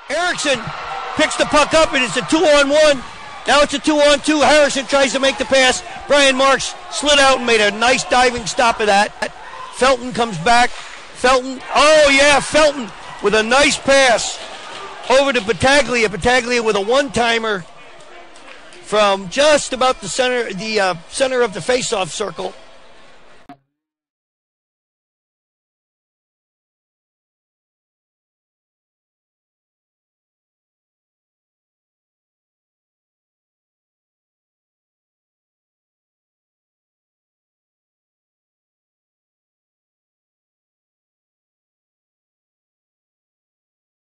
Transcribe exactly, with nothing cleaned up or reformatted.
Erickson picks the puck up, and it's a two-on-one. Now it's a two-on-two. Harrison tries to make the pass. Brian Marks slid out and made a nice diving stop of that. Felten comes back. Felten, oh yeah, Felten with a nice pass over to Battaglia. Battaglia with a one-timer from just about the center, the uh, center of the face-off circle.